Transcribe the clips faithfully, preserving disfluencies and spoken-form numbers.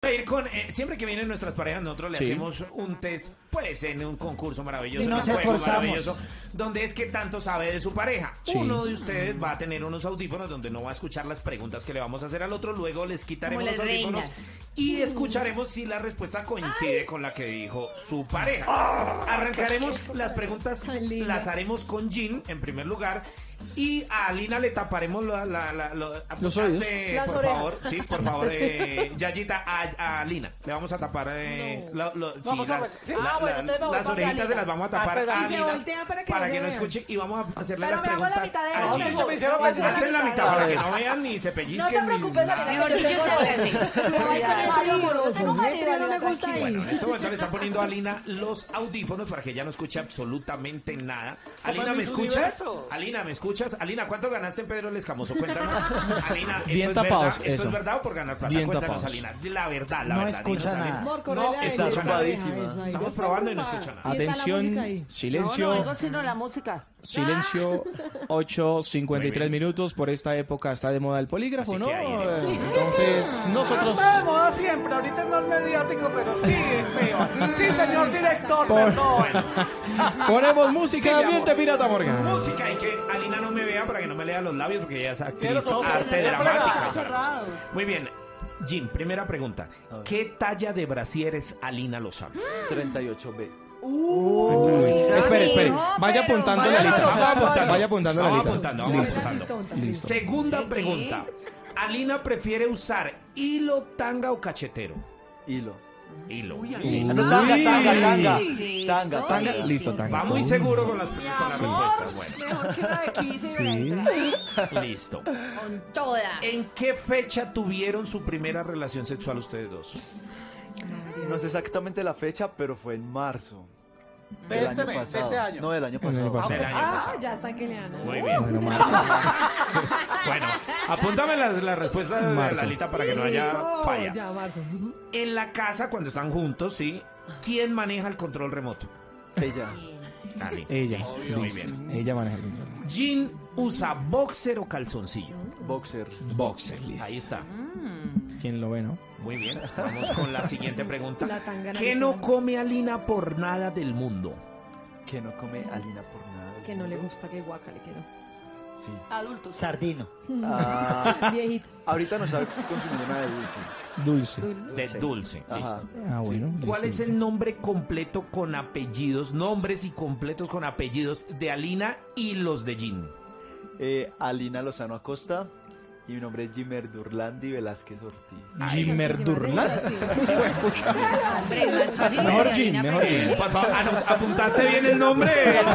a ir con, eh, siempre que vienen nuestras parejas, nosotros le Sí. hacemos un test, pues en un concurso maravilloso, Y nos un juego esforzamos. maravilloso, donde es que tanto sabe de su pareja. Sí. Uno de ustedes va a tener unos audífonos donde no va a escuchar las preguntas que le vamos a hacer al otro, luego les quitaremos Como los las audífonos reinas. y escucharemos si la respuesta coincide con la que dijo su pareja. Arrancaremos las preguntas, Tan linda. las haremos con Jean en primer lugar. Y a Alina le taparemos la, la, la, lo- Los hazte, oídos. Las por orejas. favor, sí, por favor, eh, Yayita, a, a Alina le vamos a tapar eh, lo- lo- sí, Vamos a la- ver, sí. la- Ah, bueno, la- entonces me voy las con orejitas Alina. se las vamos a tapar Ah, pero- a Y se Alina voltea para que no se no vean. escuche y vamos a hacerle Pero las me hago la preguntas mitad de a eso, Jean. mejor. Me hicieron Me así. hago Hazte la mitad de para que eso. no vean ni se No pellizquen te ni preocupes, nada. Alina, Mejor que yo dicho, tengo se marido. hace. Cuidado ahí con el Marido, trío amoroso. tengo El marido, trío no me tranquilo. gusta ahí. Bueno, en este momento le está poniendo a Alina los audífonos para que ella no escuche absolutamente nada. Alina, Como en ¿me Miss escuchas? Universo. Alina, ¿me escuchas? Alina, ¿cuánto ganaste en Pedro el Escamoso? Cuéntanos. Alina, ¿esto Bien es tapados, verdad? ¿Esto eso. es verdad o por ganar plata? Bien Cuéntanos, tapados. Alina. La verdad, la No verdad. escucha Dinos, nada. Alina. Amor, No correle a él, escucha está nada. pareja, eso ahí. Estamos probando y no escucha nada. Y está la música Atención, ahí. silencio. No, no oigo sino la música. Silencio, ocho cincuenta y tres Muy bien. minutos. Por esta época está de moda el polígrafo, Así ¿no? que ahí iremos. Entonces, nosotros... Está de moda siempre, ahorita es más mediático, pero sí es feo. Sí, señor director, Por- perdón. Ponemos música Sí, de mi ambiente amor. pirata, Morgan. Música y que Alina no me vea para que no me lea los labios porque ella es actriz Quiero sofrer, arte quiero dramática. fregar. y toda la cosa. Muy bien. Jim, primera pregunta. ¿Qué talla de brasier es Alina Lozano? treinta y ocho B. Uy, espere, espere. No, Vaya pero- apuntando Vaya la lista. apuntando. Vaya apuntando la Vamos lista. apuntando, vamos Listo. Esa sí es apuntando. tonta. Listo. Segunda ¿Qué? pregunta. ¿Alina prefiere usar hilo, tanga o cachetero? Hilo. Hilo. Uy. Ah, no, tanga, tanga, tanga. Sí, Tanga, sí, tanga. sí. Listo, tanga. Va muy seguro con las, con las Mi amor, respuestas. Bueno, mejor que una de quince y Sí. veinte. listo. Con toda. ¿En qué fecha tuvieron su primera relación sexual ustedes dos? No sé exactamente la fecha, pero fue en marzo. De Del este año mes, de pasado. este año. No, del año Del año pasado. pasado. Del año Ah, pasado. ya está que le dan. Muy bien. Bueno, marzo. Bueno, apúntame la, la respuesta de Marzo. Lalita para que no haya Rico. falla. Ya, marzo. En la casa, cuando están juntos, ¿sí? ¿Quién maneja el control remoto? Ella. Ali. Ella. Listo, muy Listo. bien. Ella maneja el control. Jean usa boxer o calzoncillo. Boxer. Boxer, listo. Ahí está. ¿Quién lo ve, no? Muy bien. Vamos con la siguiente pregunta. La tangana ¿Qué le no suena. come Alina por nada del mundo? Que no come Alina por nada. Que no le gusta que guacale, que no. Sí. Adultos. Sardino. Ah, Viejitos. ahorita no sabe consumir nada de dulce. Dulce. De Sí. dulce. Ajá. Listo. Ah, bueno. ¿Cuál listo. es el nombre completo con apellidos, nombres y completos con apellidos de Alina y los de Jean? Eh, Alina Lozano Acosta. Y mi nombre es Jimer Durlandi Velázquez Ortiz. Jimer Durlan. Sí. Mejor Jean, mejor Jean. Por favor, anu- ¿apuntaste bien el nombre?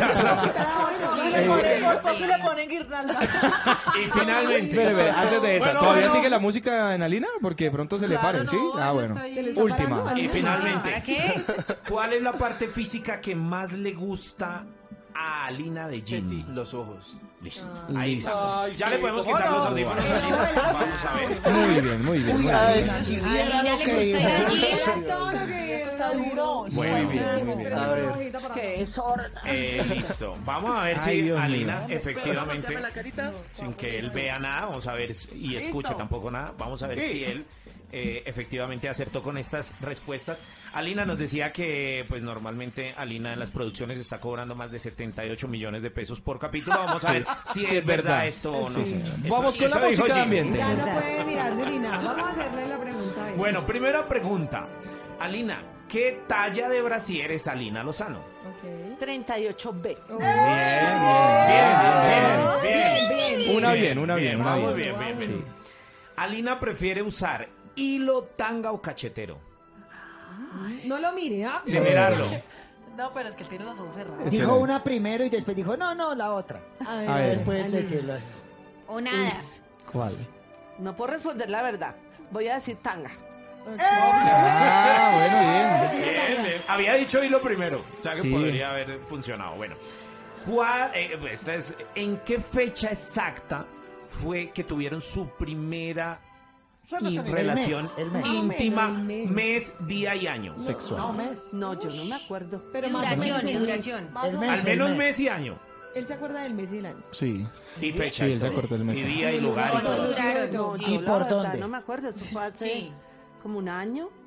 Por poco le ponen guirnalda. Y finalmente, Espere, espere, antes de esa, Bueno, ¿todavía bueno. sigue la música en Alina? Porque pronto se le Claro, paren, ¿sí? no, Ah, ya bueno. está ahí. Se le está Última. parando y algo. finalmente, ¿Para qué? ¿cuál es la parte física que más le gusta a Alina de Jean? Los ojos. Listo. Ah. Ahí Listo. está. Ay, Ya sí, le podemos ¿cómo quitar no? los audífonos a Alina. Vamos a ver. Muy bien, muy bien. Muy bien. Ay, A Alina le gusta ir a Jean. Todo lo que Eso está duro. Bueno, Muy bien, muy bien. A ver. Que es sorda. Eh, listo. Vamos a ver Ay, si Dios Alina mío. efectivamente, sin que él vea nada, vamos a ver si- y escuche tampoco nada, vamos a ver si él eh, efectivamente acertó con estas respuestas. Alina nos decía que pues normalmente Alina en las producciones está cobrando más de setenta y ocho millones de pesos por capítulo. Vamos a ver si Sí, es verdad esto o no. Sí. Eso- Vamos con eso la dijo música de Jim. ambiente. Ya no puede mirarse ni nada. Vamos a hacerle la pregunta a él. Bueno, primera pregunta. Alina, ¿qué talla de brasier es Alina Lozano? Ok. treinta y ocho B. Oh, Bien, bien, bien, bien. bien, bien. Una bien, una bien, una Vamos bien. bien, bien, bien. Sí. Alina prefiere usar hilo, tanga o cachetero. No lo mire, ¿ah? Sin mirarlo. No, pero es que tiene los ojos cerrados. Excelente. Dijo una primero y después dijo, no, no, la otra. A ver, A ver. Después Alina. decirlo. O nada. ¿Cuál? No puedo responder la verdad. Voy a decir tanga. Ah, bueno, bien. Bien, bien. Había dicho hilo primero. O sea que Sí. podría haber funcionado. Bueno. ¿Cuál, eh, esta es, ¿en qué fecha exacta fue que tuvieron su primera y El relación mes, el mes. íntima, Más o menos, el mes, día y año? No, Sexual. mes. No, yo no me acuerdo. Pero más o menos Duración, el mes. duración. Más El o mes. Al menos el mes. mes y año. Él se acuerda del mes y el año. Sí. Y fecha. Sí, y él se todo. acordó el mes. Y día y lugar y ¿Cuánto todo. duraron? No, ¿Y yo la por verdad dónde? no me acuerdo. Eso fue hace Sí. como un año.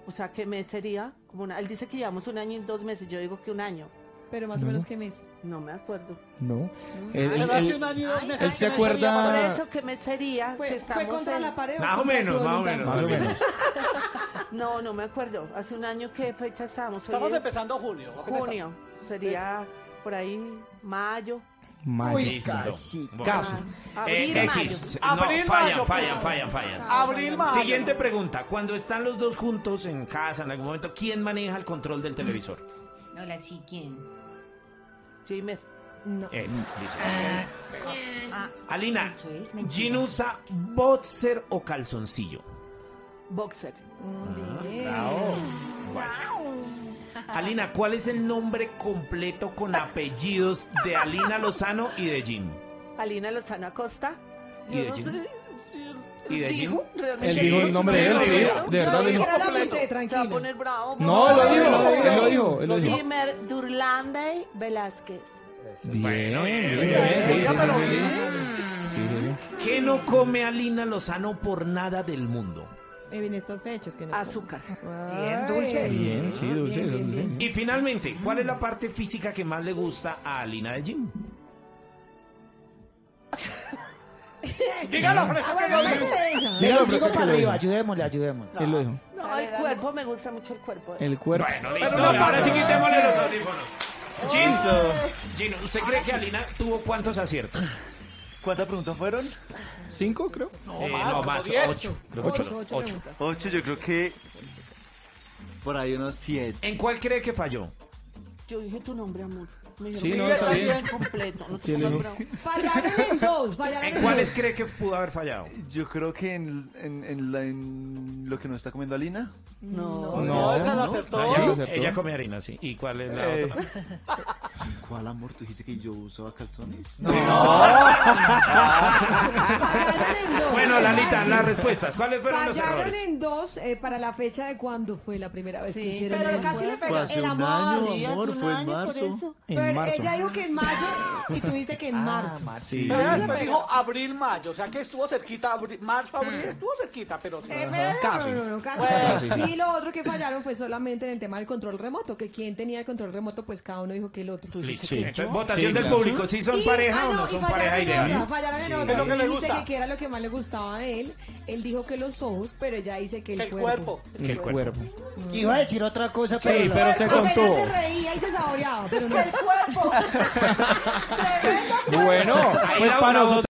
O sea, ¿qué mes sería? Como una... Él dice que llevamos un año y dos meses, yo digo que un año. Pero más o menos qué mes. No me acuerdo. No. Él, Él, hace él- un año y dos meses él que se me acuerda- Por Ah. eso, ¿qué mes sería? ¿Fue, Si fue estamos contra en- la pared o Más o contra menos, su más o voluntad? menos. Más o menos. No, no me acuerdo. Hace un año, ¿qué fecha estábamos? Hoy Estamos es empezando julio. apenas junio. Sería por ahí mayo. Mayo. Listo. Bueno. Casi. Abril, Eh, mayo. X. No, Abril, fallan, mayo, fallan, pues. fallan, fallan. Abril, mayo. Siguiente pregunta. Cuando están los dos juntos en casa, en algún momento, ¿quién maneja el control del televisor? Hola, sí, ¿quién? Jimer. No. Eh, listo. Ah, Alina, eso es mentira. ¿Jean usa boxer o calzoncillo? Boxer. Mm, bien. Alina, ¿cuál es el nombre completo con apellidos de Alina Lozano y de Jean? Alina Lozano Acosta. ¿Y Yo de no Jim? sé. ¿Y de Jim? Dijo, realmente. Él dijo el nombre de él, sí. De Yo verdad dije dijo. que era la completo. apunté, Se va a tranquila. poner bravo. No, él lo dijo. Él lo dijo. Él lo dijo. Jimer Durlande Velázquez. Bien, Bueno, bien, bien, bien. Sí, bien. sí, sí, sí, sí. Sí, sí, sí. ¿Qué no come Alina Lozano por nada del mundo? En estas fechas que no. Azúcar. Bien, dulces. Bien, sí, dulce, Bien, bien, dulce. bien. Y finalmente, ¿cuál es la parte física que más le gusta a Alina de Jim? Dígalo, Ah, fresco, bueno, que me no digo. quedé esa. Dígalo, pero es que lo dijo. ayudémosle, ayudémosle. Él lo dijo. No, el cuerpo, me gusta mucho el cuerpo. El cuerpo. Bueno, listo. Pero no, Ahora sí no. quitémosle los audífonos. Jim, Gino, ¿usted cree que Alina tuvo cuántos aciertos? ¿Cuántas preguntas fueron? ¿Cinco, creo? Eh, no, más, diez. ocho. Ocho, Ocho. ocho Ocho. preguntas. Ocho, yo creo que por ahí unos siete. ¿En cuál cree que falló? Yo dije tu nombre, amor. Me Sí, dijeron, no, "Sí, está bien. bien completo. No te Sí, le dijo. nombro". Fallaron en dos, fallaron en, ¿En cuáles dos. cree que pudo haber fallado? Yo creo que en, en, en, la- en lo que nos está comiendo Alina. No. No, esa no. lo acertó. Ah, Sí, ella, acertó. ella come harina, sí. ¿Y cuál es la Eh. otra? ¿Cuál amor? ¿Tú dijiste que yo usaba calzones? Fallaron en dos. Bueno, Lalita, las respuestas. ¿Cuáles fueron los Fallaron errores? en dos eh, para la fecha de cuando fue la primera vez que Sí, hicieron pero el casi le Fue pegó. hace el un amor. año, Sí, hace amor, un fue en año, por marzo. eso. En Pero marzo. ella dijo que en mayo y tú dijiste que en marzo. Sí. Pero ella me dijo abril, mayo, o sea que estuvo cerquita, abril, marzo, abril, estuvo cerquita, pero sí. Eh, pero no, Casi. no, no, no, casi. Casi, sí. Y lo otro que fallaron fue solamente en el tema del control remoto, que quien tenía el control remoto, pues cada uno dijo que el otro. Listo. Sí. Entonces, votación Sí, del claro. público. ¿Sí son Y- pareja ah, o no no, y son fallaron pareja en ideal? otra, fallaron en Es otra. lo que Él le dice gusta. que, que era lo que más le gustaba a él. Él dijo que los ojos, pero ella dice que el, El cuerpo. Que el cuerpo. Iba a decir otra cosa, Sí, pero... pero se Apenas contó. se reía y se saboreaba, pero no. Bueno, Ahí pues la- para la nosotros.